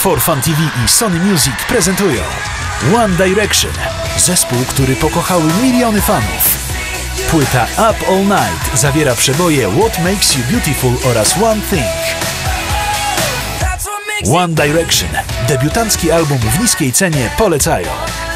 For Fun TV i Sony Music prezentują One Direction, zespół, który pokochały miliony fanów. Płyta Up All Night zawiera przeboje What Makes You Beautiful oraz One Thing. One Direction, debiutancki album w niskiej cenie, polecają